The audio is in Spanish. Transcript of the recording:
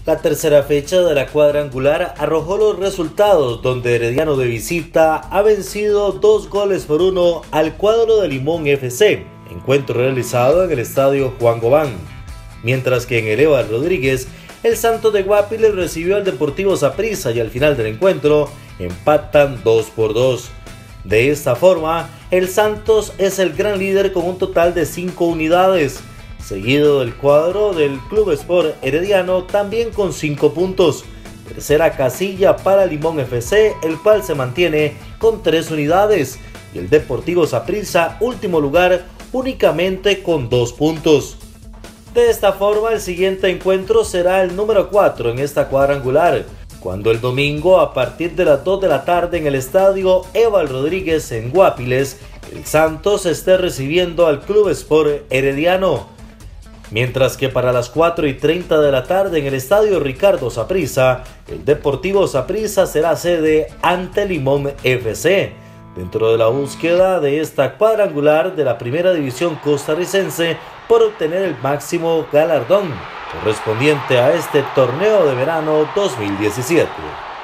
La tercera fecha de la cuadrangular arrojó los resultados, donde Herediano de visita ha vencido 2-1 al cuadro de Limón FC, encuentro realizado en el estadio Juan Gobán, mientras que en el Éval Rodríguez, el Santos de Guapiles recibió al Deportivo Saprissa y al final del encuentro empatan 2-2. De esta forma, el Santos es el gran líder con un total de 5 unidades, seguido del cuadro del Club Sport Herediano también con 5 puntos. Tercera casilla para Limón FC, el cual se mantiene con 3 unidades, y el Deportivo Saprissa último lugar únicamente con 2 puntos. De esta forma, el siguiente encuentro será el número 4 en esta cuadrangular, cuando el domingo a partir de las 2 de la tarde en el estadio Éval Rodríguez en Guapiles, el Santos esté recibiendo al Club Sport Herediano. Mientras que para las 4:30 de la tarde en el estadio Ricardo Saprissa, el Deportivo Saprissa será sede ante Limón FC, dentro de la búsqueda de esta cuadrangular de la primera división costarricense por obtener el máximo galardón correspondiente a este torneo de verano 2017.